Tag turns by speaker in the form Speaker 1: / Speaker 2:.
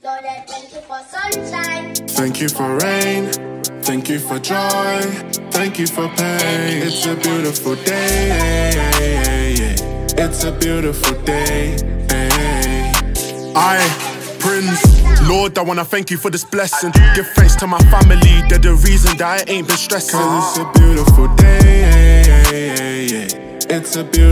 Speaker 1: Lord, I thank you for sunshine.
Speaker 2: Thank you for rain. Thank you for joy. Thank you for pain. It's a beautiful day. It's a beautiful day. Prince, Lord, I wanna thank you for this blessing. Give thanks to my family, they're the reason that I ain't been stressing. 'Cause it's a beautiful day. It's a beautiful